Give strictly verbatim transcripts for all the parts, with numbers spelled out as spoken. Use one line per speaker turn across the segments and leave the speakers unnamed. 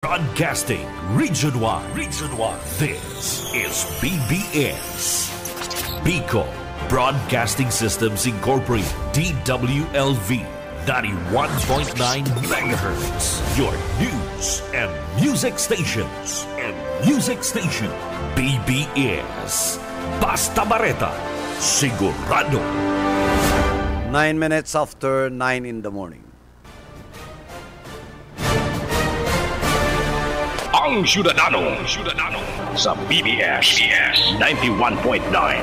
Broadcasting Region-wide. Region-wide. This is B B S. Bicol Broadcasting Systems Incorporated. D W L V. ninety-one point nine megahertz. Your news and music stations. And music station. B B S. Basta Bareta. Sigurado.
Nine minutes after nine in the morning.
Ang Ciudadano, Ciudadano sa B B S ninety-one point nine.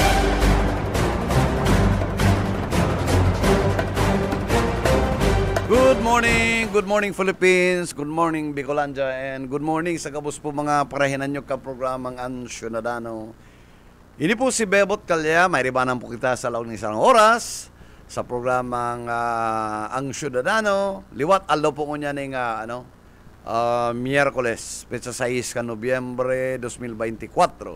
Good morning, good morning Philippines, good morning Bicolandia, and good morning sa kabus po mga parahinan nyo kaprogramang Ang Ciudadano. Ini po si Bebot Calya, may ribanan po kita sa laon ng isang oras sa programang uh, Ang Ciudadano. Liwat aldaw po ko niya ng uh, ano, Uh, Miyerkules, petsa sais ka Nobyembre twenty twenty-four.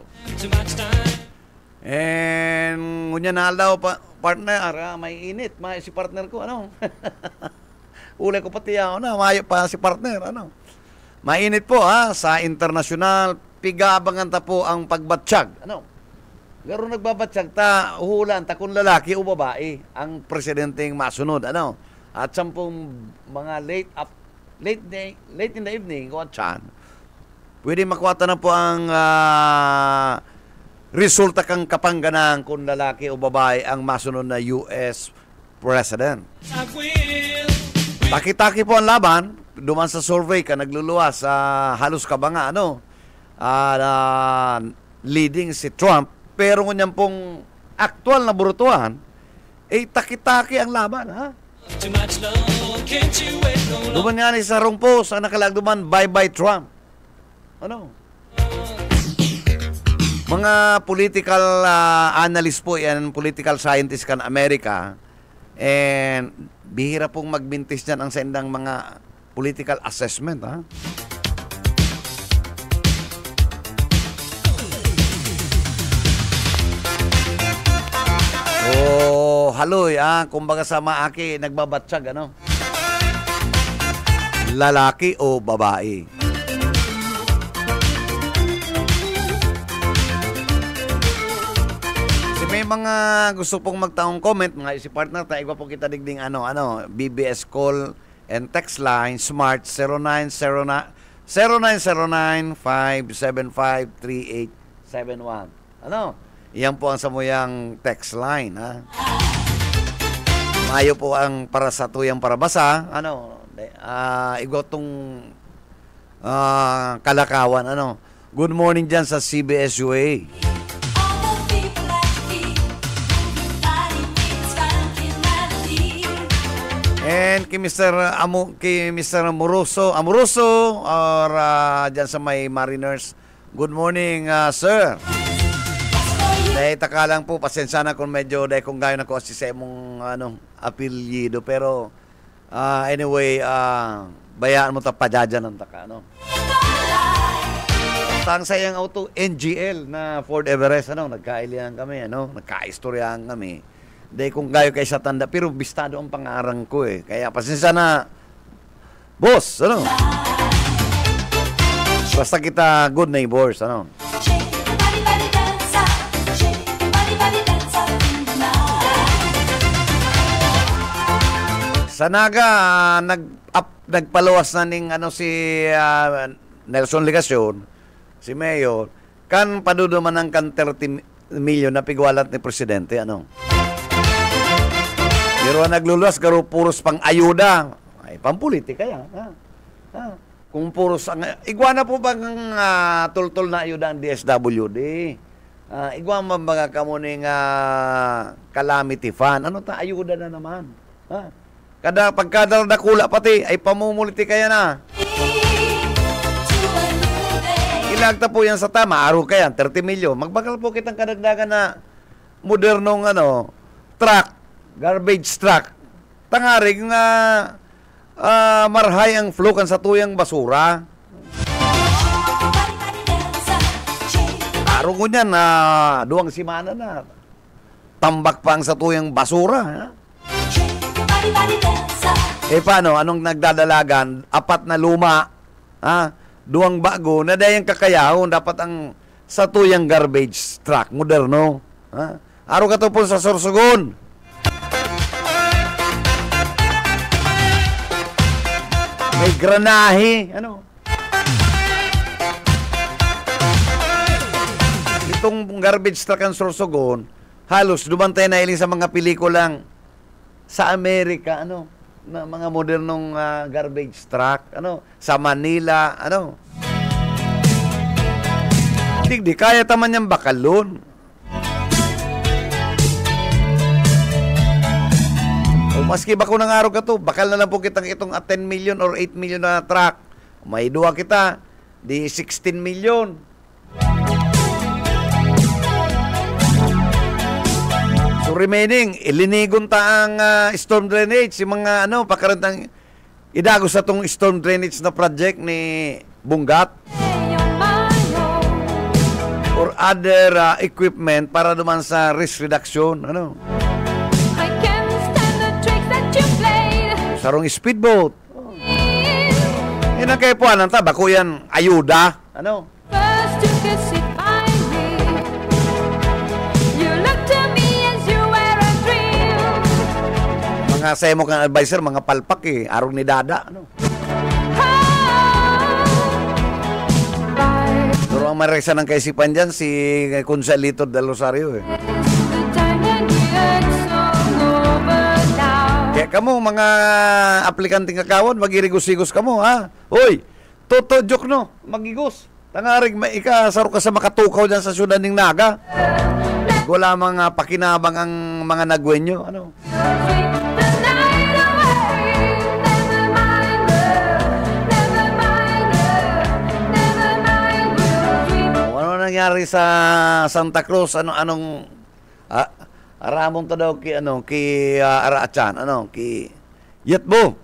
And ngunya na daw pa, partner, ah, may init, may si partner ko, ano? Uli ko pati ako na, mayo pa si partner, ano? Mainit po, ha, sa internasyonal, pigabangan ta po ang pagbatsyag, ano? Garo nagbabatsyag ta, uhulan, ta kung lalaki o babae, ang presidenteng masunod, ano? At sampung mga late up Late day, late in the evening, kuha chan. Pwede makuha na po ang uh, resulta kang kapangganang kung lalaki o babae ang masunod na U S President. Taki-taki po ang laban, duman sa survey ka, nagluluwa sa halos kabanga, ano, uh, uh, leading si Trump, pero ngunyan pong aktual na burutuhan, eh taki-taki ang laban, ha? Duman nga ni sa rungpos ang nakalagduman, bye-bye Trump. Ano? Mga political uh, analyst po yan, political scientist kan Amerika, and bihira pong magbintis dyan ang sendang mga political assessment, ha? Oh, haloy, ah, kumbaga sa maaki, nagbabatsyag, ano? Lalaki o babae? Si may mga gusto pong magtaong comment, mga si partner, tayo po kita digding, ano, ano, B B S call and text line, smart zero nine zero nine five seven five three eight seven one. Ano? Iyan po ang samuyang text line, ha? Mayo po ang para sa tuyang parabasa, ano, uh, igotong uh, kalakawan, ano. Good morning dyan sa C B S U A. And kay Mister Amu, kay Mister Amoroso, Amoroso, or uh, dyan sa may Mariners, good morning, uh, sir. Dahil taka lang po, pasensya na kung medyo dahil kung gayon ako si sa mong ano, apelyido. Pero uh, anyway, uh, bayaan mo ta padyajan ng taka, ano? Tang sayang auto N G L na Ford Everest, ano, nagkailihan kami, ano, nagkaistoryahan kami. Dahil kung gayon kay sa tanda, pero bistado ang pangarang ko, eh. Kaya pasensya na, boss, ano? Basta kita good neighbors, ano? Sa Naga, uh, nag up, nagpaluwas na ning ano si uh, Nelson Ligacion, si Mayor, kan paduduman ng kan thirty million na pigwalat ni presidente, ano. Pero nagluluwas garo puros pang ayuda, ay pampolitika yan, ha. Ha. Kung puros ang igwana po bang uh, tultol na ayuda ang D S W D. Uh, igwana mga kamuning uh, calamity fund, ano ta ayuda na naman, ha. Kada pagkadal dakula pati ay pamumuliti kaya na. Ilagta po yan sa tama, araw kaya thirty million. Magbakal po kitang kadagdagan na modernong ano, truck, garbage truck. Tangarig na uh, marhay ang flukan sa tuyang basura. Araw ko niyan na uh, duwang simana na tambak pa ang sa tuyang basura, ha? Eh paano, anong nagdadalagan? Apat na luma Ah, duwang bago na dayang kakayahon dapat ang sa tuyang garbage truck moderno. Ah, aro ka to po sa Sorsogon. May granahe, ano? Itong garbage truck ang Sorsogon, halos dumantay na iling sa mga pelikulang sa Amerika, ano? Na mga modernong uh, garbage truck, ano? Sa Manila, ano? Di, di kaya taman niyang bakalon. O maski bako ng araw ka to, bakal na lang po kitang itong a ten million or eight million na truck. May duwa kita, di sixteen million. So remaining, ilinigon ta ang uh, storm drainage, yung mga ano, pakarantang idagos sa tong storm drainage na project ni Bungat or other uh, equipment para duman sa risk reduction, ano? Sarong speedboat. Oh. Yan ang kaipuanan ta, bako yan ayuda, ano?
First you kiss it by me. You look to me as you were a dream.
Mga sa mo kang advisor, mga palpak eh, arong ni Dada, ano? Pero ang maresa ng kaisipan dyan, si Consalito del Rosario eh. Kaya kamo, mga aplikanting kakawon, magirigos-igos kamo, ha? Hoy, toto joke no, magigos. Tangarig, ikasaro ka sa makatukaw dyan sa syudad ng Naga. Wala mga pakinabang ang mga nagwenyo, ano? Ano nangyari sa Santa Cruz? Ano, anong... Ah, aramon to daw ki ano ki uh, Araachan, ano ki Yetbo.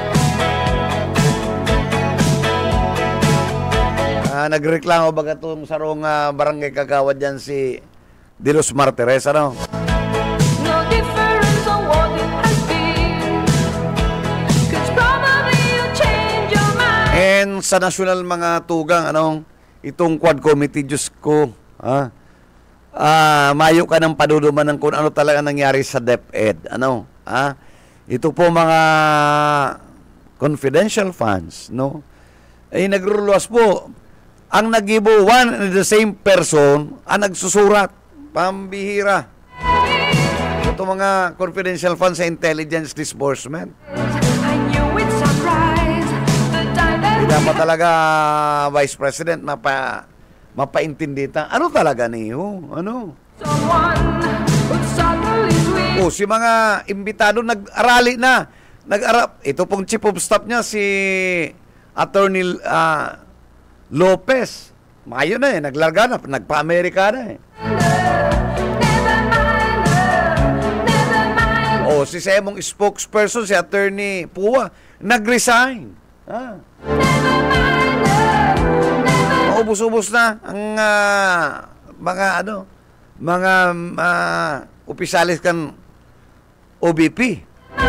Ah, nagreklamo baga tong sarong uh, barangay kagawad diyan si De Los Martires, ano?
No difference on what it has been. 'Cause probably you change your mind.
And sa national mga tugang, ano, itong quad committee, Diyos ko, ha? Ah, mayo ka ng paduduman ng kung ano talaga nangyari sa DepEd, ano? Ah, ito po mga confidential funds, no? Ay nagruluwas po. Ang nagibo, one and the same person ang nagsusurat, pambihira. Ito mga confidential funds sa intelligence disbursement.
I knew it surprise the time that
Hindi pa talaga Vice President mapa mapaintindi ta. Ano talaga niyo? Ano?
someone would suddenly sweet.
O, si mga imbitado nag-arali na. Nag-arap. Ito pong chief of staff niya, si Attorney uh, Lopez. Mayo na eh. Naglarga na. Nagpa-Amerika na eh.
Never mind love, never mind.
O, si Semong spokesperson, si Attorney Pua, nag-resign. Ah.
Never mind love, never.
Maubos-ubos na ang uh, mga ano, mga uh, opisyalis kan O B P.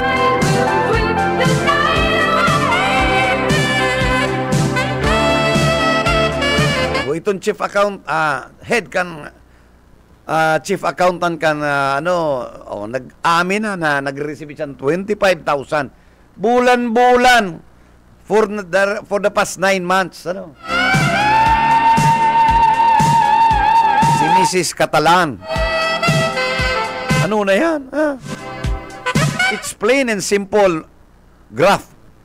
O itong chief account uh, head kan uh, chief accountant kan uh, ano oh, nag-amin na na nag-receive siya twenty-five thousand bulan-bulan for the, for the past nine months, ano. Si Missus Catalan. Ano na yan? Ah. It's plain and simple graph.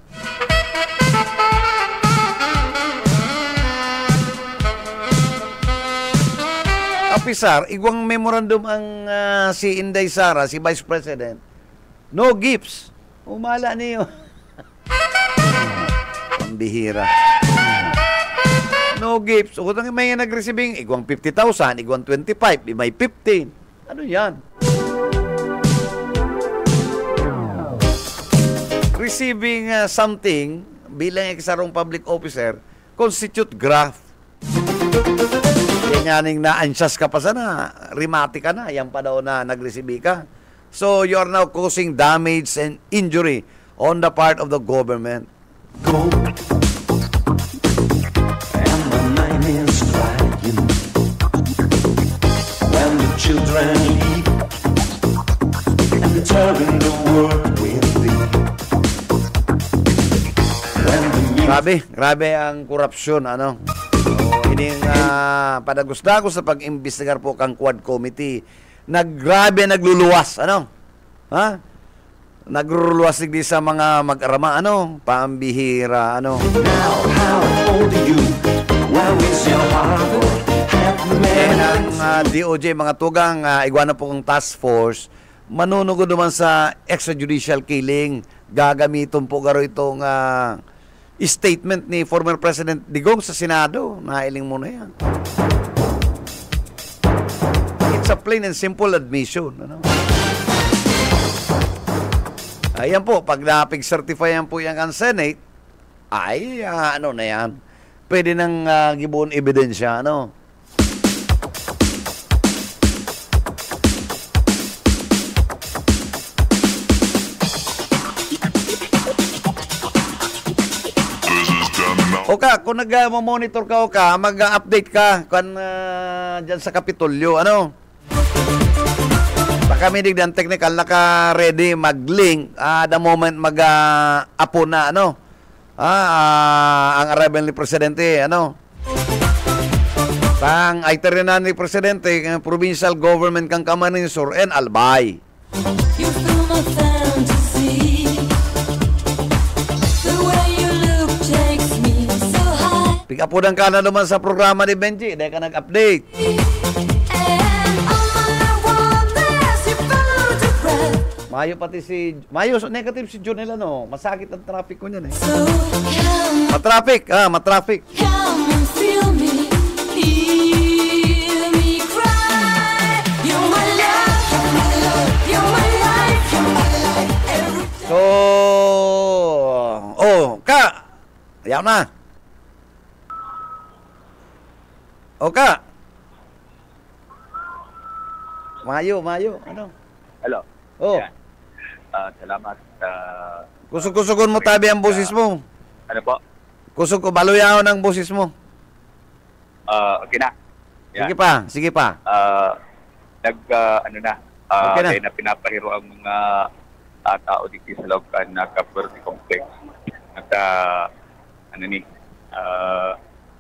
Apisar, igwang memorandum ang uh, si Inday Sara, si Vice President. No gifts. Umala niyo. Pambihira. No gifts. O kung may nag-receiving, igwang fifty thousand, igwang twenty-five, may fifteen. Ano yan? Receiving uh, something bilang isang public officer constitute graft. Yanyaning na-anxious ka pa sana, rimati ka na, yan pa daw na nag-receive ka. So, you are now causing damage and injury on the part of the government. Go. Grabe, grabe ang korupsyon, ano. So, ining uh, padagusta ko sa pag-imbestigar po kang Quad Committee. Naggrabe nagluluwas, ano? Ha? Nagluluwas di sa mga mag-arama, ano? Pambihira, ano?
Now, how old are you? Where is your father? Have the
And
man
ang uh, D O J, mga tugang, uh, igwana po kong task force, manunugod naman sa extrajudicial killing. Gagamitin po garo itong uh, statement ni former President Digong sa Senado. Nailing mo na yan. It's a plain and simple admission. Ano? Ayan po, pag napig-certify yan po yan ang Senate, ay, uh, ano na yan, pwede nang uh, gibuon ebidensya, ano? Oka, kung nag-monitor ka, Oka, mag-update ka kung uh, dyan sa Kapitolyo, ano? Baka may digdan technical, naka-ready mag-link uh, the moment mag-apo uh, na, ano? Ah, uh, ang arrival ni Presidente, ano? Tang itinerary ni Presidente, uh, provincial government kang Camarines Sur and Albay.
You fill my fantasy. The way you look takes me so high.
Pick-upodan ka na naman sa programa ni Benji, dahil ka nag-update.
And all I want is your photograph.
Mayo pati si... Mayo, so negative si Jonel, ano? Masakit ang traffic ko niyan, eh.
So come,
Matraffic, ah, matraffic.
come and feel me. Hear me cry. You're my love, you're my love, you're my life, you're my life. Every
So, oh, ka. Ayaw na. O ka. Mayo, mayo. Ano?
Hello.
Oh,
Yan. Ah, salamat. ah,
kusog-kusugon mo tabi ang boses mo.
ano po?
Kusog ko, baluyaw ng boses mo.
Ah, okay na. Yan.
Sige pa, sige pa.
Ah, nag, ah, ano na, ah,
Okay na.
kaya na pinapahiro ang mga ah, tao dito sa loob ka na Kapurti Complex. At, ah, ano ni, ah,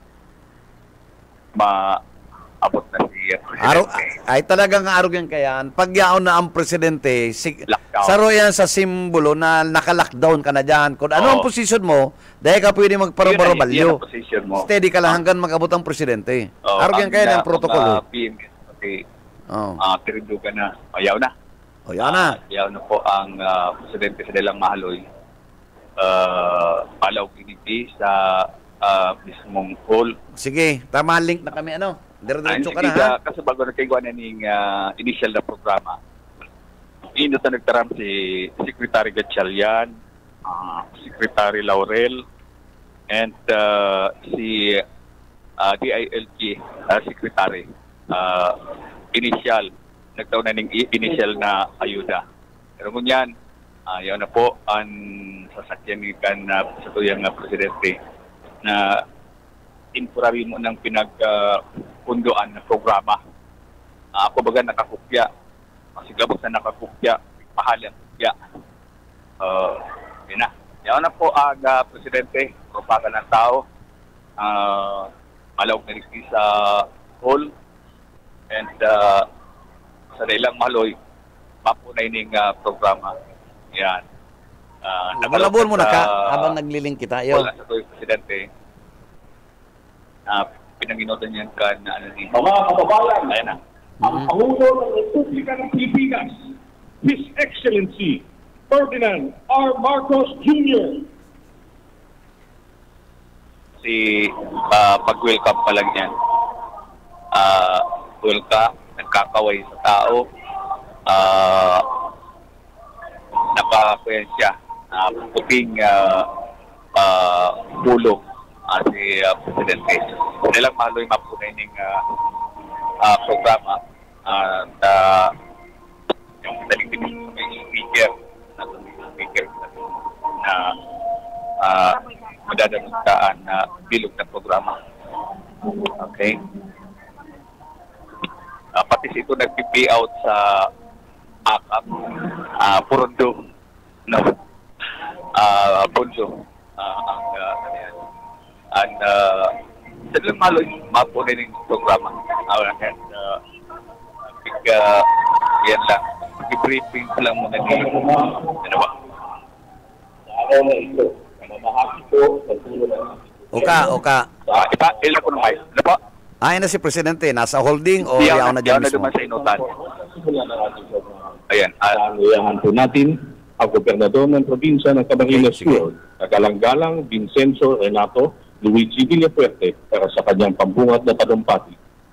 maabot na si uh,
Aro,
Presidente.
ay talagang arog yan kayan. Pag yaon na ang presidente, sig,
Lockdown.
saro yan sa simbolo na naka-lockdown ka na dyan. Kung ano ang
Oo.
posisyon mo, dahil ka pwede
Yun na,
magparo-baro-balyo.
yun ang position mo.
Steady ka lang hanggang mag-abot ang presidente.
Oh,
Arog yan kaya ng protocol.
P M S, okay,
Oh.
ah, tirindo ka na, ayaw na.
O yan na.
Ayaw na po ang ah, presidente sa Dalang Mahaloy. Uh, palaw kiniti sa ah, mismong hall.
Sige, tama link na kami ano. Dire-diretso ka na ha.
Sige, kasi bago na kayo na ning ah, initial na programa, ino na nagtaram si Secretary Gatchalian, ah, Secretary Laurel, and ah, si ah, D I L G ah, Secretary. Ah, initial, nagtaon na ning i- initial na ayuda. Pero ngunyan, uh, yun na po ang sasakyan ni kan na sa tuyang uh, presidente na inpurabi mo ng pinagpundoan na programa. Uh, ako baga nakakupya, masigabot na nakakupya, pahali ang kupya. Uh, yun na. Yan na po ang uh, presidente, propagan ng tao, uh, malawag na rin sa hall, and uh, sa Dalang Mahaloy, mapunay ning uh, programa. Yan. Uh,
Nabalabon mo na ka
sa-
habang naglilink kita. Yo.
wala sa tuwing presidente. Uh, pinanginotan niyan ka na ano ni...
Mga kababayan,
Ayan na.
ang Pangulo ng Republika ng Pilipinas, His Excellency Ferdinand R. Marcos Junior
Si uh, pag-welcome pa lang yan. Uh, welcome, nagkakaway sa tao. Uh, nakakuyan siya. Uh, puting uh, uh, pulo uh, si uh, Presidente. Nilang maloy mapunay ng uh, uh, programa. Uh, at uh, yung daling may speaker na speaker na uh, madadalustaan na bilog na programa. Okay? Uh, pati ito nag-pay out sa A K A P, uh, Purundo, no? Uh, Pundo, uh, ang uh, ano yan, And uh, saglang malo yung mapo rin yung programa. Uh, and uh, big, uh, yan lang. I-briefing ko lang muna din. Ano ba?
Oka, oka.
Uh, ipa, ilan ko ng mic. Ano ba?
Ay na si Presidente, nasa holding o
Di
yaw
ako
na dyan
na
mismo?
duman sa inutan. Ayan. Uh,
Ang po natin ang gobernador ng probinsya ng Camarines
Okay, sige.
Sur, kagalang-galang Vincenzo Renato Luigi Villafuerte para sa kanyang pambungat na talumpati.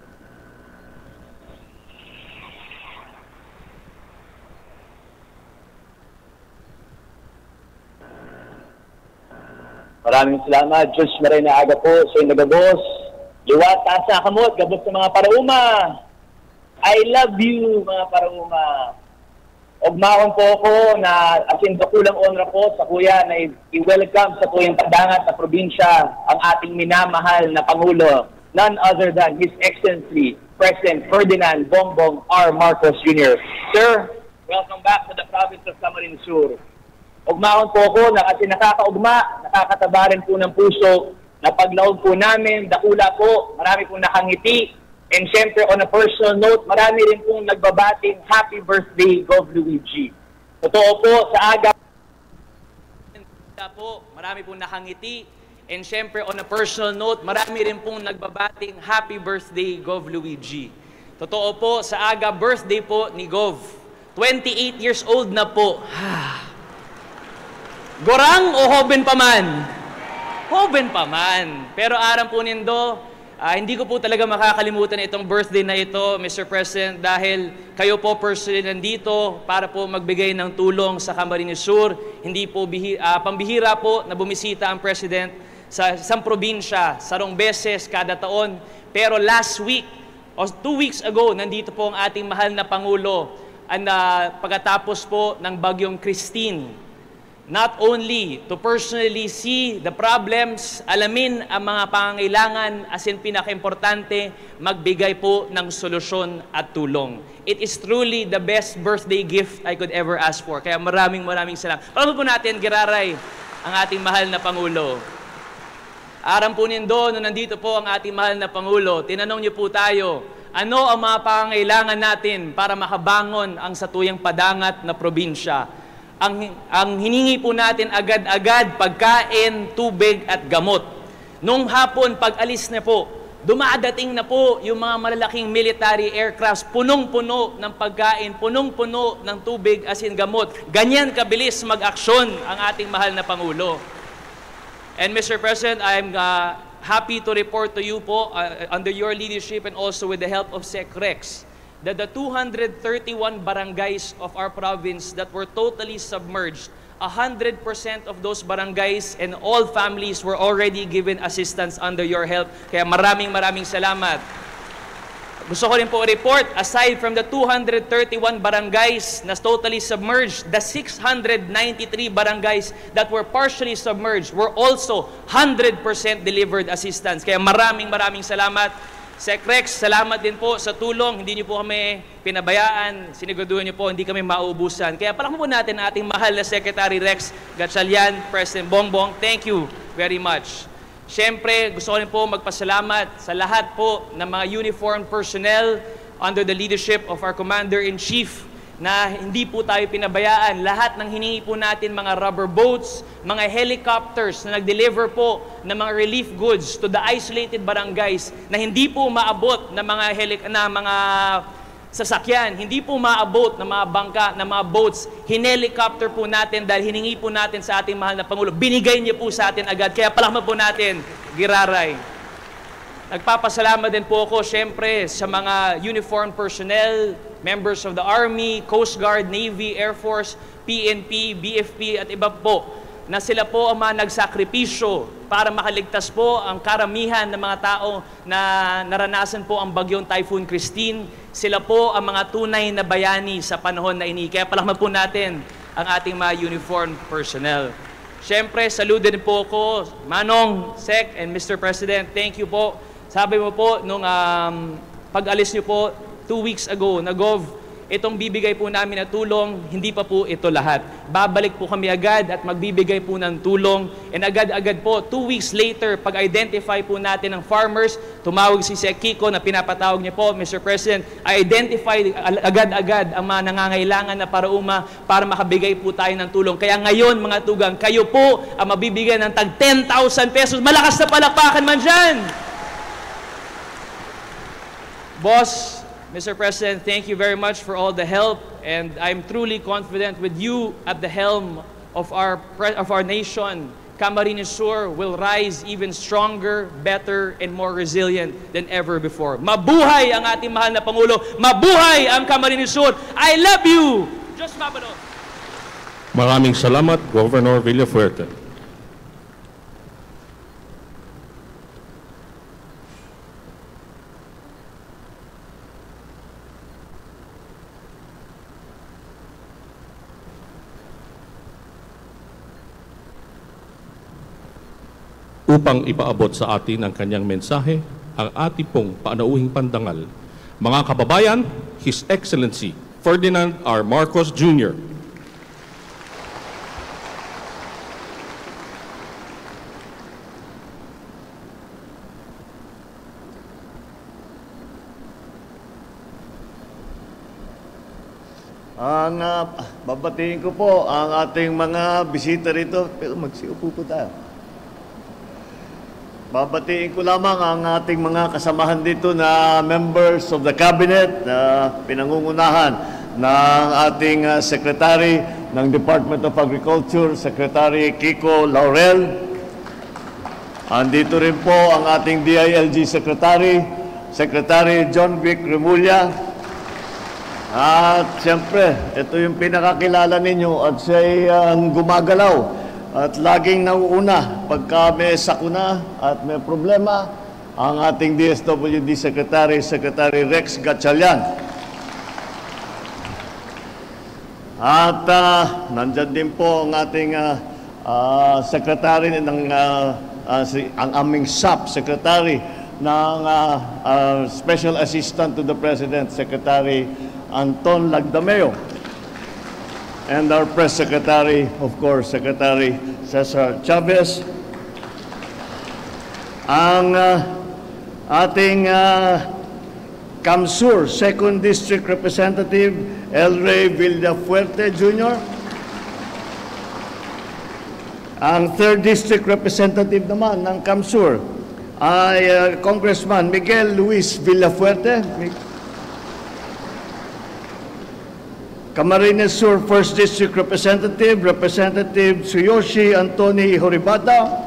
Maraming salamat, Diyos maray na aga po sa inyo nagabos. Liwat, taas na kamot, gabos sa mga parauma. I love you, mga parauma. Ugmaon po ako na asin kulang honra po sa kuya na i-welcome sa tuyang padangat na probinsya ang ating minamahal na Pangulo, none other than His Excellency, President Ferdinand Bongbong R. Marcos Junior Sir, welcome back to the province of Camarines Sur. Ugmaon po ako na kasi nakakaugma, nakakataba rin po ng puso, na paglaog po namin, dakula po, marami pong nakangiti. And syempre, on a personal note, marami rin pong nagbabating happy birthday, Gov Luigi. Totoo po, sa aga po, marami pong nakangiti. And syempre, on a personal note, marami rin pong nagbabating happy birthday, Gov Luigi. Totoo po, sa aga birthday po ni Gov. twenty-eight years old na po. Gorang o hoben pa man? Hoben pa man. Pero aram po nindo, uh, hindi ko po talaga makakalimutan itong birthday na ito, Mister President, dahil kayo po personally nandito para po magbigay ng tulong sa Camarines Sur. Hindi po bihi, uh, pambihira po na bumisita ang President sa isang probinsya, sarong beses kada taon. Pero last week, o two weeks ago, nandito po ang ating mahal na Pangulo and, uh, pagkatapos po ng bagyong Christine. Not only to personally see the problems, alamin ang mga pangangailangan, as in pinaka-importante, magbigay po ng solusyon at tulong. It is truly the best birthday gift I could ever ask for. Kaya maraming maraming salamat. Pagod po natin, Giraray, ang ating mahal na Pangulo. Aram po nindo, no nandito po ang ating mahal na Pangulo, tinanong niyo po tayo, ano ang mga pangangailangan natin para makabangon ang satuyang padangat na probinsya? Ang, ang hiningi po natin agad-agad, pagkain, tubig at gamot. Nung hapon, pag-alis na po, dumadating na po yung mga malalaking military aircrafts, punong-puno ng pagkain, punong-puno ng tubig as in gamot. Ganyan kabilis mag-aksyon ang ating mahal na Pangulo. And Mister President, I'm uh, happy to report to you po, uh, under your leadership and also with the help of Sec Rex, that the two hundred thirty-one barangays of our province that were totally submerged, one hundred percent of those barangays and all families were already given assistance under your help. Kaya maraming maraming salamat. Gusto ko rin po report, aside from the two hundred thirty-one barangays na totally submerged, the six hundred ninety-three barangays that were partially submerged were also one hundred percent delivered assistance. Kaya maraming maraming salamat. Sec Rex, salamat din po sa tulong. Hindi niyo po kami pinabayaan. Siniguduhan niyo po, hindi kami mauubusan. Kaya palakpan po natin ang ating mahal na Secretary Rex Gatchalian, President Bongbong. Thank you very much. Siyempre, gusto ko rin po magpasalamat sa lahat po ng mga uniformed personnel under the leadership of our Commander-in-Chief na hindi po tayo pinabayaan. Lahat ng hiningi po natin, mga rubber boats, mga helicopters na nag-deliver po ng mga relief goods to the isolated barangays na hindi po maabot ng mga, heli- na mga sasakyan, hindi po maabot ng mga bangka, ng mga boats. Hinelicopter po natin dahil hiningi po natin sa ating mahal na Pangulo. Binigay niyo po sa atin agad. Kaya palakman po natin, Giraray. Nagpapasalamat din po ako, syempre, sa mga uniformed personnel, members of the Army, Coast Guard, Navy, Air Force, P N P, B F P, at iba po, na sila po ang mga nagsakripisyo para makaligtas po ang karamihan ng mga tao na naranasan po ang bagyong Typhoon Christine. Sila po ang mga tunay na bayani sa panahon na ini. Kaya palakman po natin ang ating mga uniformed personnel. Siyempre, saludo din po ako, Manong, Sec, and Mister President, thank you po. Sabi mo po, nung um, pag-alis niyo po, two weeks ago, na Gov, itong bibigay po namin na tulong, hindi pa po ito lahat. Babalik po kami agad at magbibigay po ng tulong. And agad-agad po, two weeks later, pag-identify po natin ng farmers, tumawag si Sec Kiko na pinapatawag niya po, Mister President, identify agad-agad ang mga nangangailangan na parauma para makabigay po tayo ng tulong. Kaya ngayon, mga tugang, kayo po ang mabibigyan ng tag ten thousand pesos. Malakas na palakpakan man dyan! Boss, Mister President, thank you very much for all the help, and I'm truly confident with you at the helm of our of our nation. Camarines Sur will rise even stronger, better, and more resilient than ever before. Mabuhay ang ating mahal na Pangulo! Mabuhay ang Camarines Sur! I love you! Diyos mabalot!
Maraming salamat, Governor Villafuerte. Upang ipaabot sa atin ang kanyang mensahe, ang ating pong panauhing pandangal. Mga kababayan, His Excellency Ferdinand R. Marcos Junior
Ang uh, babatiin ko po ang ating mga bisita rito. Pero magsiupo po tayo. Babatiin ko lamang ang ating mga kasamahan dito na members of the cabinet na pinangungunahan ng ating uh, Secretary ng Department of Agriculture, Secretary Kiko Laurel. Andito rin po ang ating D I L G Secretary, Secretary John Vic Remulla. At siyempre, ito yung pinakakilala ninyo at siya'y uh, gumagalaw. At laging nauuna pagka may sakuna at may problema, ang ating D S W D Secretary, Secretary Rex Gatchalian. At uh, nandyan din po ang ating uh, uh, Secretary ng uh, uh, si, ang aming S A P Secretary ng uh, uh, Special Assistant to the President, Secretary Anton Lagdameo. And our Press Secretary, of course, Secretary Cesar Chavez. Ang uh, ating uh, Camsur Second District Representative, El Rey Villafuerte Junior Ang Third District Representative naman ng Camsur ay uh, Congressman Miguel Luis Villafuerte. Camarines Sur First District Representative, Representative Tsuyoshi Antony Horibata.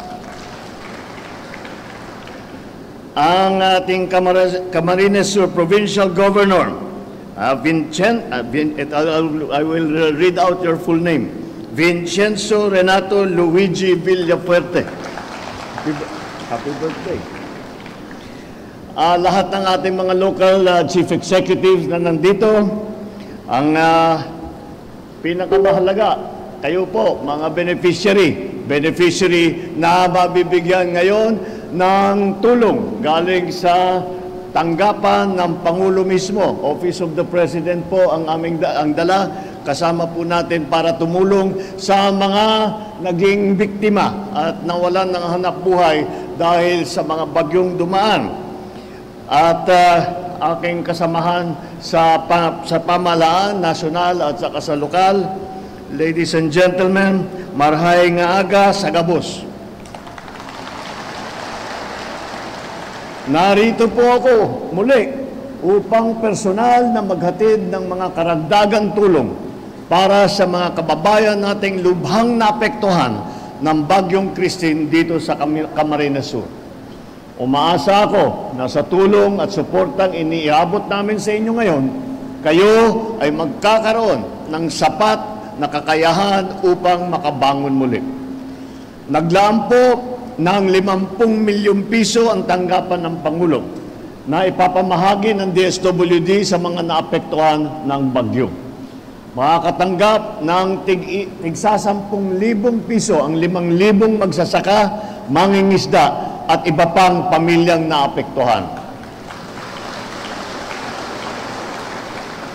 Ang ating Camar Camarines Sur Provincial Governor, uh, Vincent, uh, Vin I will read out your full name, Vincenzo Renato Luigi Villafuerte. Happy, happy birthday. Uh, lahat ng ating mga local uh, chief executives na nandito, ang uh, pinakamahalaga, kayo po, mga beneficiary, beneficiary na mabibigyan ngayon ng tulong galing sa tanggapan ng Pangulo mismo. Office of the President po ang aming da ang dala, kasama po natin para tumulong sa mga naging biktima at nawalan ng hanap buhay dahil sa mga bagyong dumaan. At uh, aking kasamahan sa, pa, sa pamahalaan, nasyonal at saka sa lokal. Ladies and gentlemen, marhay nga aga sa gabos. Narito po ako muli upang personal na maghatid ng mga karagdagang tulong para sa mga kababayan nating lubhang naapektuhan ng Bagyong Christine dito sa Camarines Sur. Umaasa ako na sa tulong at suportang iniabot namin sa inyo ngayon, kayo ay magkakaroon ng sapat na kakayahan upang makabangon muli. Naglaan po ng limampu milyong piso ang tanggapan ng Pangulo na ipapamahagi ng D S W D sa mga naapektuhan ng bagyo. Makakatanggap ng tig tigsasampung libong piso ang limang libong magsasaka, mangingisda, at iba pang pamilyang naapektuhan.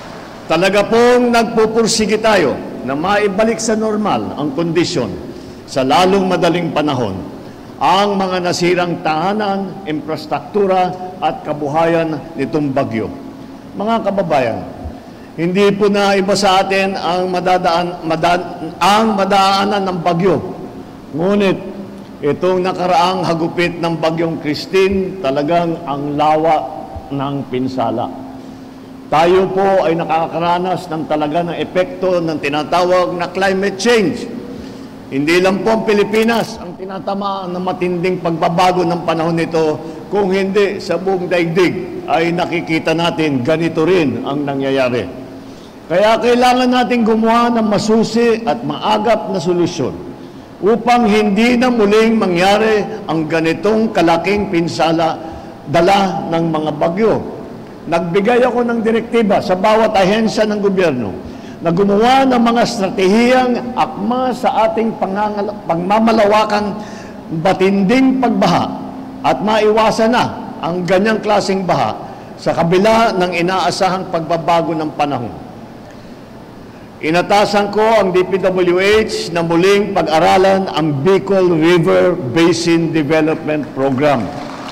Talaga pong nagpupursige tayo na maibalik sa normal ang kondisyon sa lalong madaling panahon ang mga nasirang tahanan, infrastruktura at kabuhayan nitong bagyo. Mga kababayan, hindi po na iba sa atin ang madadaan, madaan, ang madaanan ng bagyo. Ngunit itong nakaraang hagupit ng bagyong Christine, talagang ang lawa ng pinsala. Tayo po ay nakakaranas ng talaga ng epekto ng tinatawag na climate change. Hindi lang po ang Pilipinas ang tinatamaan ng matinding pagbabago ng panahon nito, kung hindi sa buong daigdig ay nakikita natin ganito rin ang nangyayari. Kaya kailangan natin gumawa ng masusi at maagap na solusyon upang hindi na muling mangyari ang ganitong kalaking pinsala dala ng mga bagyo. Nagbigay ako ng direktiba sa bawat ahensya ng gobyerno na gumawa ng mga estratehiyang akma sa ating pangmamalawakang batinding pagbaha at maiwasan na ang ganyang klaseng baha sa kabila ng inaasahang pagbabago ng panahon. Inatasan ko ang D P W H na muling pag-aralan ang Bicol River Basin Development Program.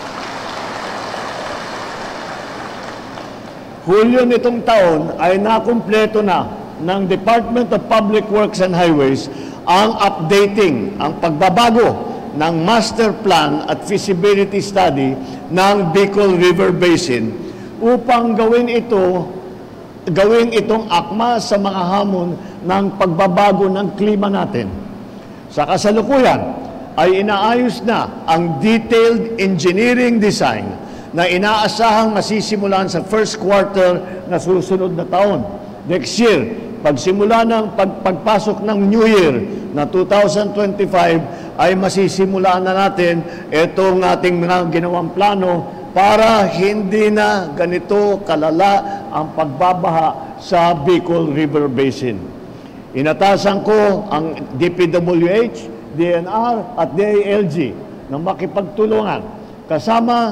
Hulyo nitong taon ay nakumpleto na ng Department of Public Works and Highways ang updating, ang pagbabago ng Master Plan at Feasibility Study ng Bicol River Basin upang gawin ito, gawin itong akma sa mga hamon ng pagbabago ng klima natin. Sa kasalukuyan ay inaayos na ang detailed engineering design na inaasahang masisimulan sa first quarter na susunod na taon. Next year, pagsimula ng pag pagpasok ng New Year na two thousand twenty-five, ay masisimulaan na natin itong ating mga ginawang plano para hindi na ganito kalala ang pagbabaha sa Bicol River Basin. Inatasan ko ang D P W H, D N R at D I L G na makipagtulungan kasama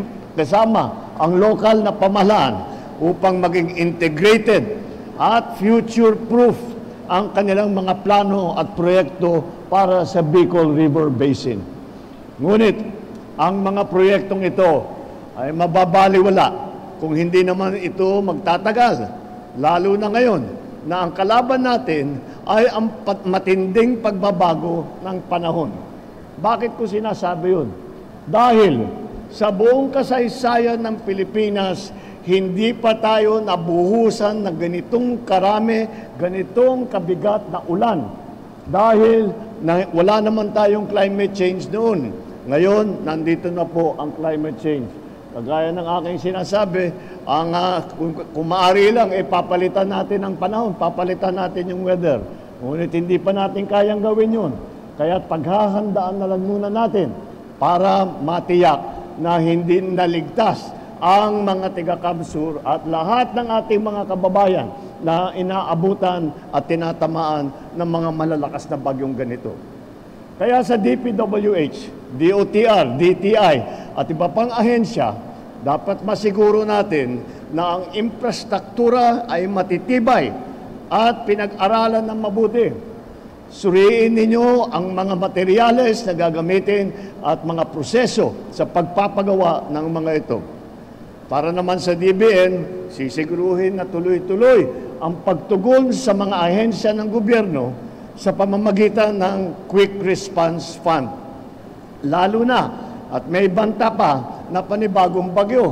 kasama ang lokal na pamahalaan upang maging integrated at future-proof ang kanilang mga plano at proyekto para sa Bicol River Basin. Ngunit, ang mga proyektong ito ay mababaliwala kung hindi naman ito magtatagal, lalo na ngayon na ang kalaban natin ay ang matinding pagbabago ng panahon. Bakit ko sinasabi yun? Dahil sa buong kasaysayan ng Pilipinas, hindi pa tayo nabuhusan ng ganitong karami, ganitong kabigat na ulan. Dahil na, wala naman tayong climate change noon. Ngayon, nandito na po ang climate change. Kagaya ng aking sinasabi, ang, uh, kung, kung maaari lang, eh, papalitan natin ang panahon, papalitan natin yung weather. Ngunit hindi pa natin kayang gawin yun. Kaya paghahandaan na lang muna natin para matiyak na hindi naligtas ang mga tiga-Kamsur at lahat ng ating mga kababayan na inaabutan at tinatamaan ng mga malalakas na bagyong ganito. Kaya sa D P W H, D O T R, D T I at iba pang ahensya, dapat masiguro natin na ang infrastruktura ay matitibay at pinag-aralan ng mabuti. Suriin ninyo ang mga materyales na gagamitin at mga proseso sa pagpapagawa ng mga ito. Para naman sa D B N, sisiguruhin na tuloy-tuloy ang pagtugon sa mga ahensya ng gobyerno sa pamamagitan ng Quick Response Fund. Lalo na at may banta pa na panibagong bagyo.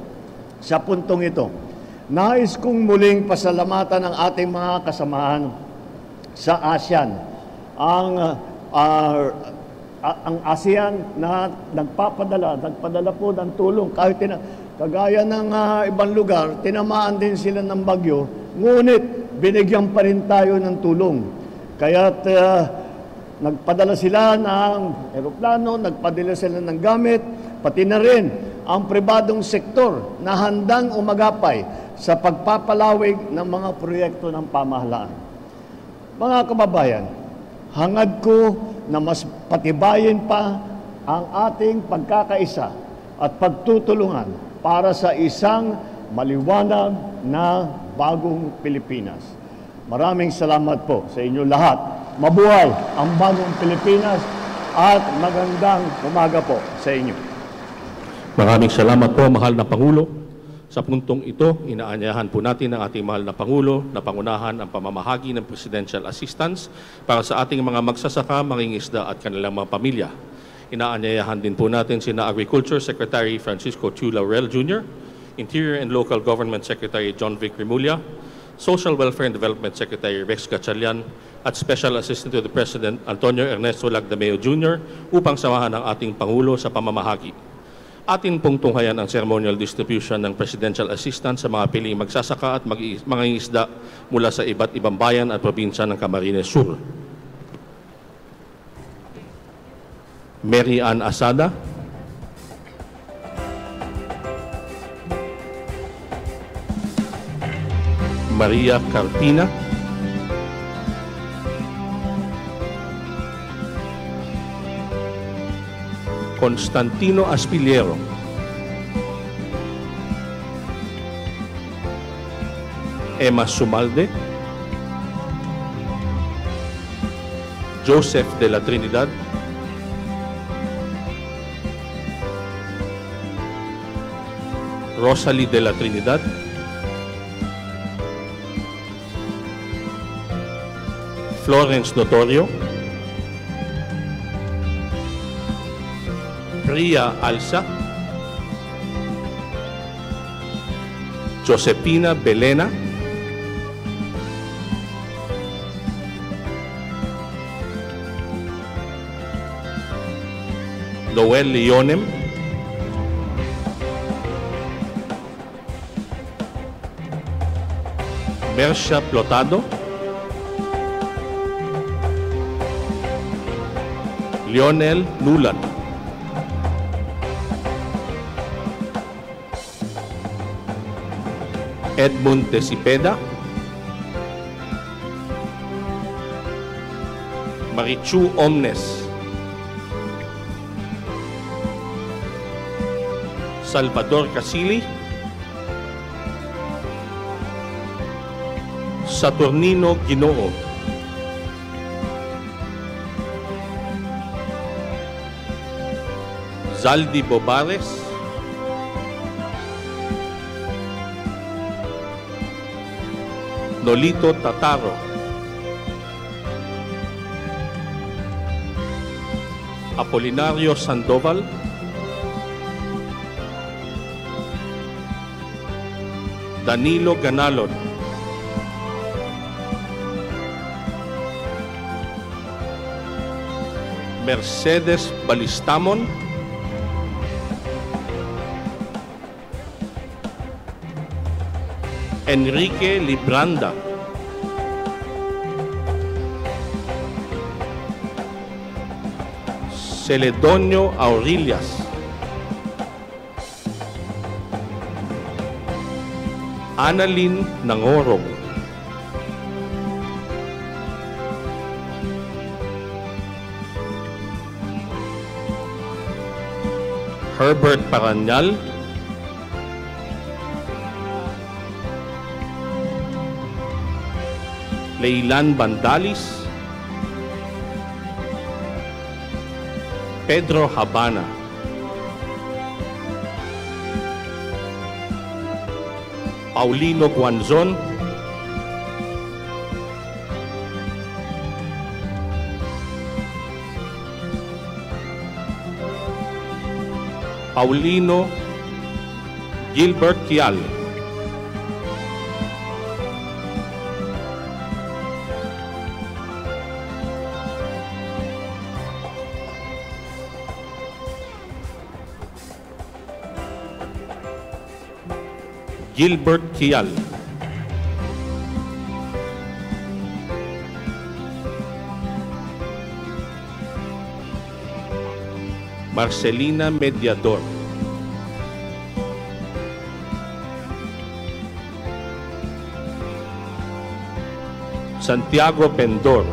Sa puntong ito, nais kong muling pasalamatan ang ating mga kasamahan sa ASEAN. Ang uh, uh, ang ASEAN na nagpapadala, nagpadala po ng tulong kahit tina, kagaya ng uh, ibang lugar, tinamaan din sila ng bagyo, ngunit binigyan pa rin tayo ng tulong. Kaya uh, nagpadala sila ng eroplano, nagpadala sila ng gamit, pati na rin ang pribadong sektor na handang umagapay sa pagpapalawig ng mga proyekto ng pamahalaan. Mga kababayan, hangad ko na mas patibayin pa ang ating pagkakaisa at pagtutulungan para sa isang maliwanag na bagong Pilipinas. Maraming salamat po sa inyo lahat. Mabuhay ang bagong Pilipinas at magandang umaga po sa inyo.
Maraming salamat po, mahal na Pangulo. Sa puntong ito, inaanyayahan po natin ang ating mahal na Pangulo na pangunahan ang pamamahagi ng Presidential Assistance para sa ating mga magsasaka, mangingisda at kanilang mga pamilya. Inaanyayahan din po natin sina Agriculture Secretary Francisco Chu Laurel Junior, Interior and Local Government Secretary John Vic Remulla, Social Welfare and Development Secretary Rex Gatchalian, at Special Assistant to the President Antonio Ernesto Lagdameo Junior upang samahan ang ating Pangulo sa pamamahagi. Atin pong tunghayan ang ceremonial distribution ng Presidential Assistance sa mga piling magsasaka at mag- mga isda mula sa iba't ibang bayan at probinsya ng Camarines Sur. Mary Ann Asada, Maria Carpina, Constantino Aspiliero, Emma Sumalde, Joseph de la Trinidad, Rosalie de la Trinidad, Florence Notorio, Ria Alsa, Josepina Belena, Noel Leonem, Mercia Plotado, Lionel Nulan, Edmund Tesipeda, Marichu Omnes, Salvador Casili, Saturnino Ginoo, Zaldi Bobares, Nolito Tataro, Apolinario Sandoval, Danilo Ganalon, Mercedes Balistamon, Enrique Libranda, Celedonio Aurelias, Annalyn Nangorong, Herbert Paranyal, Leylan Bandalis, Pedro Habana, Paulino Guanzon, Paulino Gilbert Kial, Gilbert Kial, Marcelina Mediador, Santiago Pendor,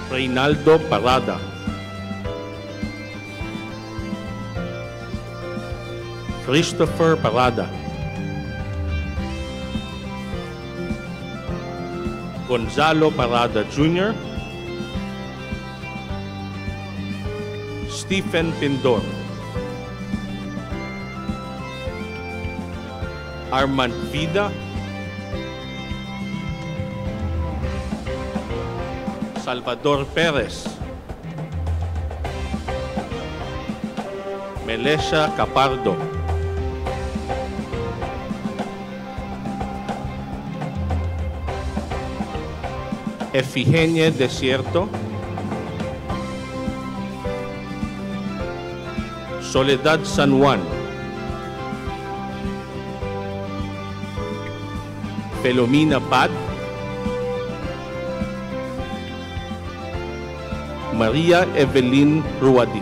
Reynaldo Parada. Christopher Parada. Gonzalo Parada Junior Stephen Pindor. Armand Vida. Salvador Perez. Melesha Capardo. Efigenia Desierto. Soledad San Juan. Felomina Pad. Maria Evelyn Ruadi.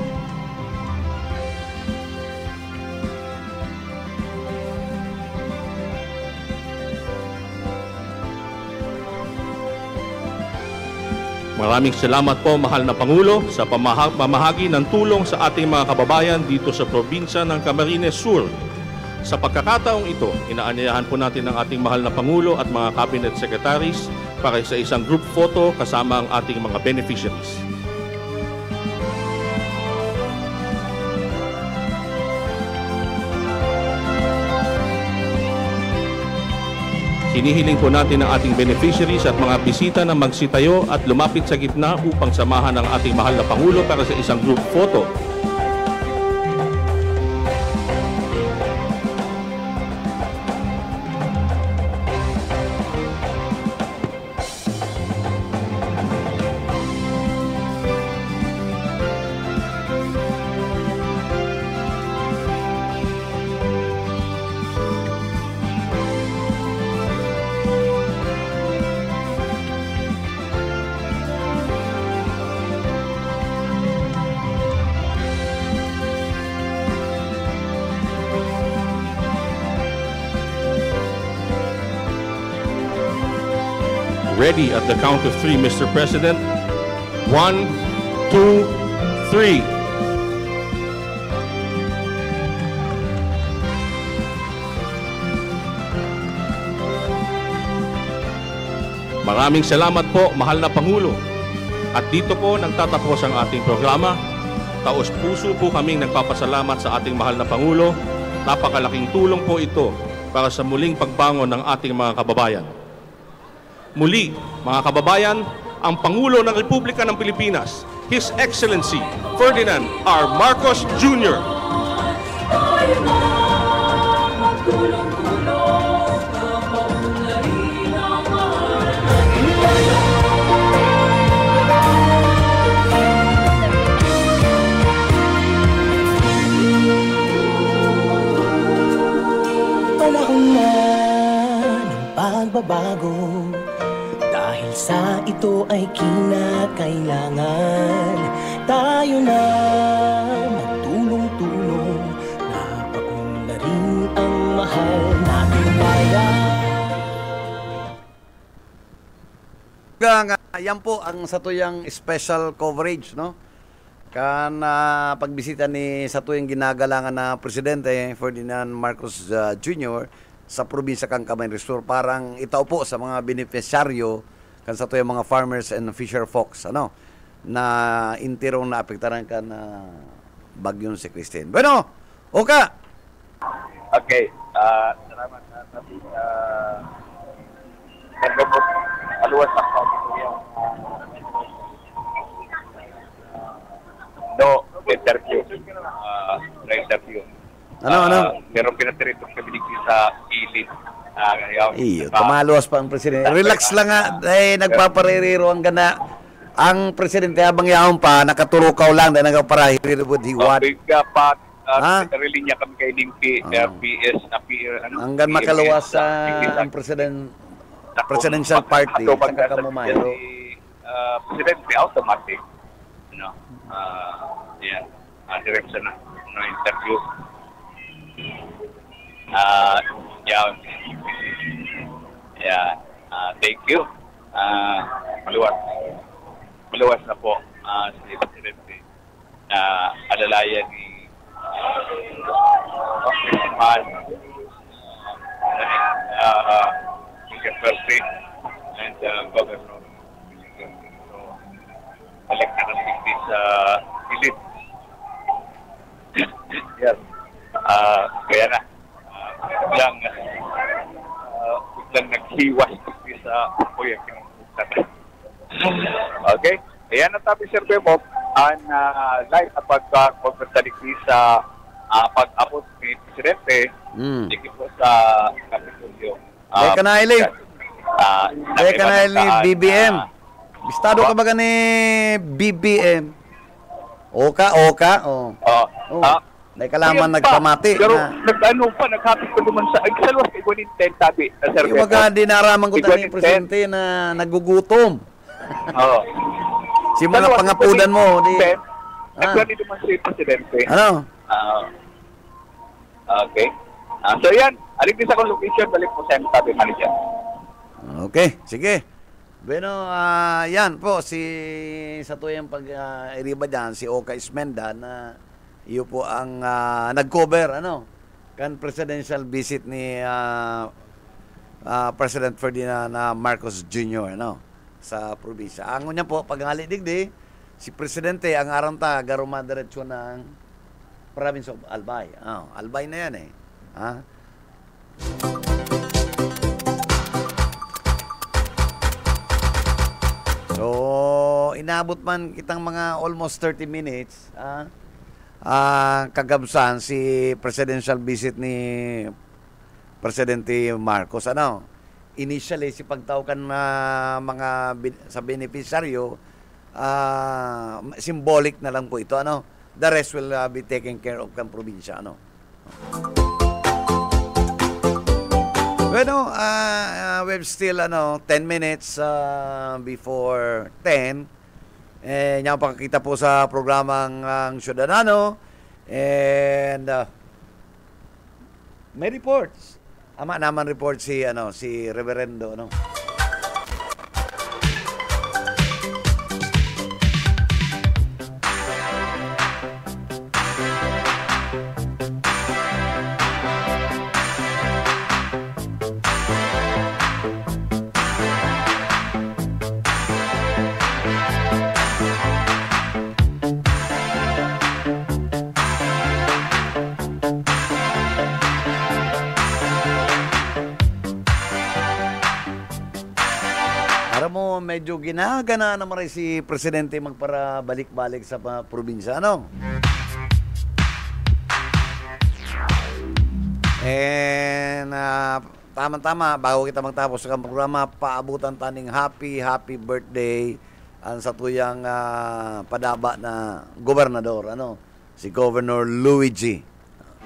Maraming salamat po, mahal na Pangulo, sa pamahag pamahagi ng tulong sa ating mga kababayan dito sa probinsya ng Camarines Sur. Sa pagkakataong ito, inaanyayahan po natin ang ating mahal na Pangulo at mga cabinet secretaries para sa isang group photo kasama ang ating mga beneficiaries. Hinihiling po natin ang ating beneficiaries at mga bisita na magsitayo at lumapit sa gitna upang samahan ang ating mahal na Pangulo para sa isang group photo. Ready at the count of three, Mister President. One, two, three. Maraming salamat po, mahal na Pangulo. At dito po nagtatapos ang ating programa. Taos-puso po kaming nagpapasalamat sa ating mahal na Pangulo. Napakalaking tulong po ito para sa muling pagbangon ng ating mga kababayan. Muli, mga kababayan, ang Pangulo ng Republika ng Pilipinas, His Excellency Ferdinand R. Marcos Junior
Panahon na ng pagbabago. Dahil sa ito ay kinakailangan tayo na magtulong-tulong, napaunlarin ang mahal nating bayan.
Yan po ang satuyang special coverage, no? Kan uh, pagbisita ni satuyang ginagalangan na Presidente Ferdinand Marcos uh, Junior sa probinsya kang Camarines Sur, parang itaw po sa mga beneficiaryo kan sa tuyang mga farmers and fisher folks, ano, na intirong naapektaran ka na bagyong si Christine. Bueno, Oka!
Okay, uh, salamat na natin. Uh, Nagabot, aluwas ang yung no interview. Uh, no interview.
Ano, ano?
Uh, meron pinatiritong kami sa ilid. Uh,
Iyo, tumaluwas pa ang Presidente. Relax lang nga, eh, nagpapaririro ang gana. Ang Presidente habang yaon pa, nakaturukaw lang, dahil nagpaparahiriro with hiwad.
Dapat, uh, riling niya kami kay N P S, na P R.
Hanggang makaluwas sa ang President, Presidential Party, sa kakamumayo.
Uh, Presidente, automatic. You know, uh, yeah, uh, direction na, no interview. Uh, yeah, yeah, uh, thank you. Uh, maluwag. Maluwag. luwas na po uh, si Presidente na alalayan ni Congressman uh, Miguel Percy and uh, Governor so balik na ng bigti sa pilit. Yes. Uh, kaya na uh, biglang uh, biglang naghiwas bigti sa apoy ang pinagputan. Okay? Ayan ang tabi Sir Bebop ang uh, live na pagkakonversaligdi sa uh, pag-abot ni Presidente
Mm.
dito po sa Kapitolyo.
Kaya ka na, Eli.
Uh,
Kaya ka na, Eli, B B M. Bistado ka ba ka ni B B M? Oka, oka, oh.
Oo.
Oh.
Ah,
Dahil kalaman
Ayun pa.
nagpamati.
Pero
na.
nag-ano pa, nag-happy ko naman sa, ay, salwas kay Gwanin Ten, sabi, uh, Sir
Yung mga dinaraman ko
Ikaw
tani
ni
Presidente na nagugutom.
Oo.
Si mga
Salwas,
pangapudan mo. Di,
Ten,
ah.
nag-Gwanin naman si Presidente.
Ano?
Ah, okay. Ah, so yan, alin din sa kong location, balik po sa sabi manager.
Okay, sige. Bueno, ah, yan po, si sa tuyang pag-iriba dyan, si Oka Ismenda na iyo po ang ah, nag-cover, ano, kan presidential visit ni ah, ah, President Ferdinand na Marcos Junior ano, sa probinsya. Ang niya po, pag digdi, si Presidente ang aranta garumadiretso ng province of Albay. Oh, Albay na yan eh. Ha? So, inabot man kitang mga almost thirty minutes, ah, ah, kagabsan si presidential visit ni Presidente Marcos. Ano? Initially, si pagtawkan na mga bin, sa beneficiaryo, ah, symbolic na lang po ito. Ano? The rest will uh, be taken care of ng probinsya. Ano? Bueno, uh, uh, we've still ano ten minutes uh, before ten. Eh, yung pakakita po sa programang ang Ciudadano. And uh, may reports. Ama naman report si ano si Reverendo no. Mo medyo ginagana naman rin si Presidente magpara balik-balik sa uh, probinsya, ano? And uh, tama-tama, bago kita magtapos sa programa, paabutan taning happy, happy birthday ang sa tuyang uh, padaba na gobernador, ano? Si Governor Luigi.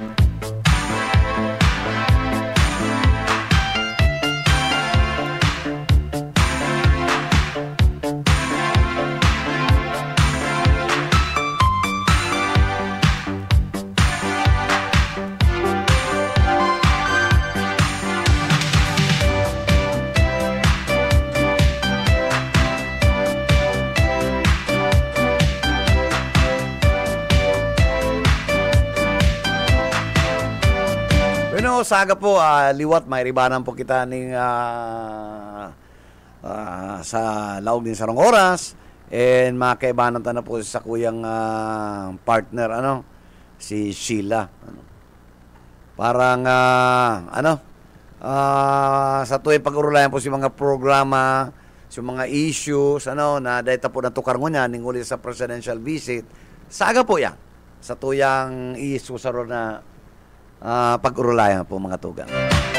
Bueno, saga po, uh, liwat, may ribanan po kita ning uh, uh, sa laog din sarong oras. And makaibanan ta na po sa kuyang uh, partner, ano, si Sheila. Ano. Parang, uh, ano, uh, sa tuwing pag-urulayan po si mga programa, si mga issues, ano, na dahil po natukar mo niya, ning uli sa presidential visit. Saga po yan. Sa tuyang issue sa ron na Uh, pag-urulayan po mga tugang.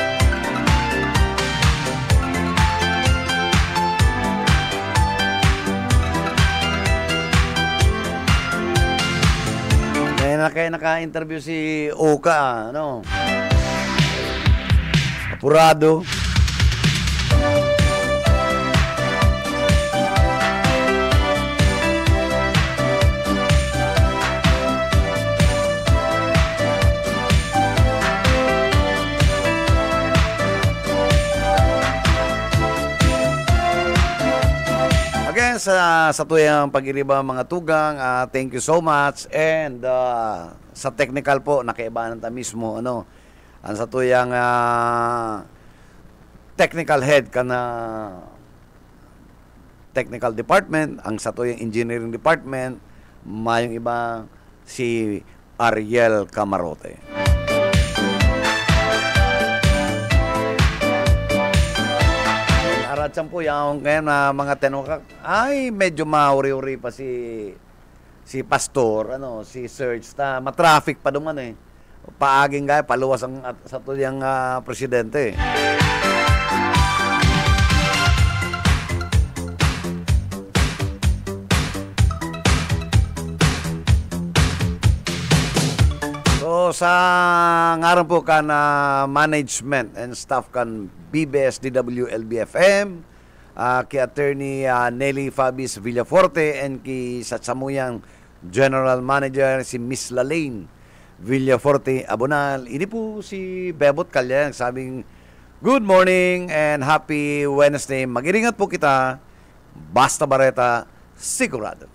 Kaya na kaya naka-interview si Oka, ano? Apurado. again, sa, sa tuyang pag-iriba mga tugang, uh, thank you so much. And uh, sa technical po, nakaibanan ta mismo, ano, ang sa tuyang uh, technical head ka na technical department, ang sa tuyang engineering department, mayong iba si Ariel Camarote. Aratsan po yung ngayon na mga tenokak, ay medyo mauri-uri pa si si Pastor, ano, si Serge, ta matraffic pa duman eh. Paaging gaya, paluwas ang at, sa tuyang uh, presidente. So sa ngaran po kan uh, management and staff kan B B S D W L B F M, uh, ki attorney uh, Nelly Fabis Villaforte and ki sa samuyang general manager si Miss Lalaine Villaforte Abonal. Ini po si Bebot Calya sabing good morning and happy Wednesday. Mag-iringat po kita. Basta Bareta, sigurado.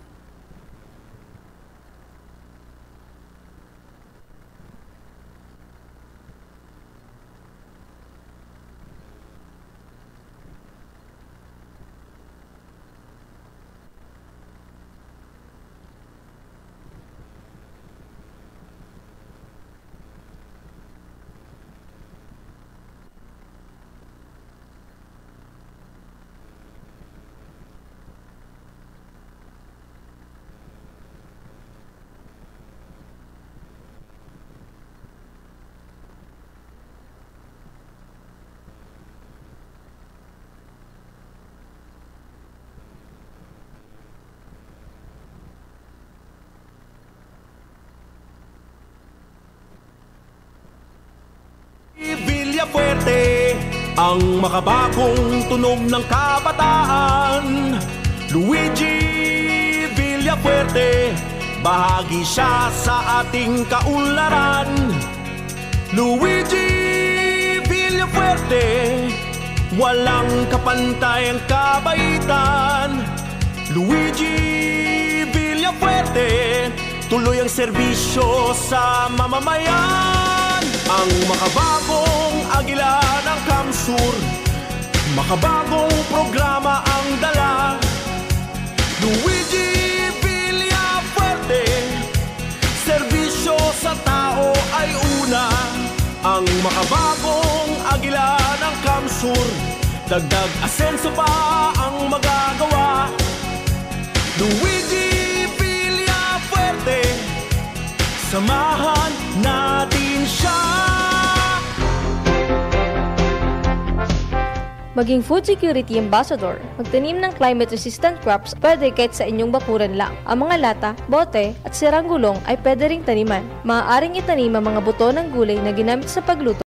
Villafuerte, ang makabagong tunog ng kabataan. Luigi Villafuerte, bahagi siya sa ating kaunlaran. Luigi Villafuerte, walang kapantay ang kabaitan. Luigi Villafuerte, tuloy ang serbisyo sa mamamayan. Ang makabagong agila ng Kamsur, makabagong programa ang dala. Luigi Villafuerte, serbisyo sa tao ay una. Ang makabagong agila ng Kamsur, dagdag asenso pa ang magagawa. Luigi Villafuerte, samahan natin siya.
Maging food security ambassador. Magtanim ng climate-resistant crops pwede kahit sa inyong bakuran lang. Ang mga lata, bote, at sirang gulong ay pwede ring taniman. Maaaring itanim ang mga buto ng gulay na ginamit sa pagluto